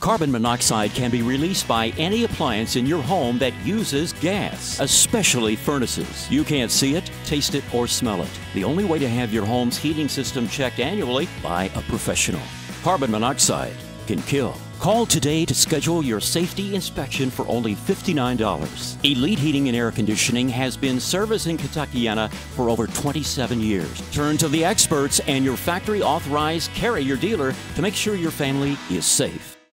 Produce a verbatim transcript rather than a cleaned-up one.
Carbon monoxide can be released by any appliance in your home that uses gas, especially furnaces. You can't see it, taste it, or smell it. The only way to have your home's heating system checked annually by a professional. Carbon monoxide can kill. Call today to schedule your safety inspection for only fifty-nine dollars. Elite Heating and Air Conditioning has been servicing Kentuckiana for over twenty-seven years. Turn to the experts and your factory authorized carrier dealer to make sure your family is safe.